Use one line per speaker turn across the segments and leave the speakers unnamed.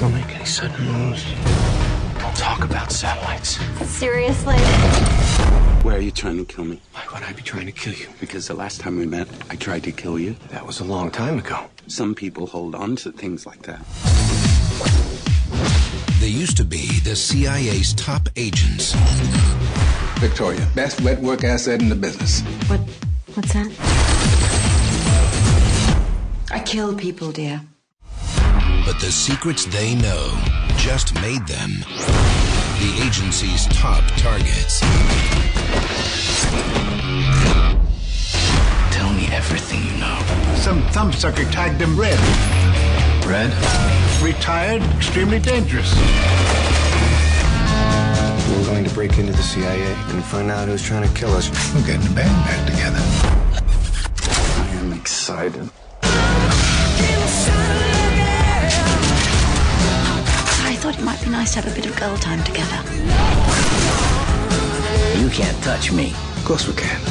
Don't make any sudden moves. Don't talk about satellites.
Seriously?
Why are you trying to kill me?
Why would I be trying to kill you?
Because the last time we met, I tried to kill you.
That was a long time ago.
Some people hold on to things like that.
They used to be the CIA's top agents.
Victoria, best wet work asset in the business.
What's that?
I kill people, dear.
But the secrets they know just made them the agency's top targets.
Tell me everything you know.
Some thumbsucker tagged him red.
Red?
Retired, extremely dangerous.
We're going to break into the CIA and find out who's trying to kill us.
We're getting the band back together.
I am excited.
I thought it might be nice to have a bit of girl time together.
You can't touch me.
Of course we can.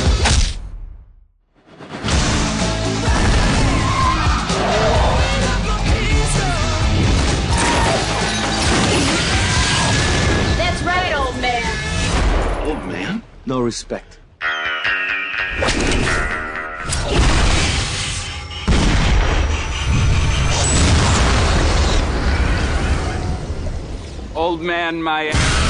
That's right, old man.
Old man? No respect. Old man, my...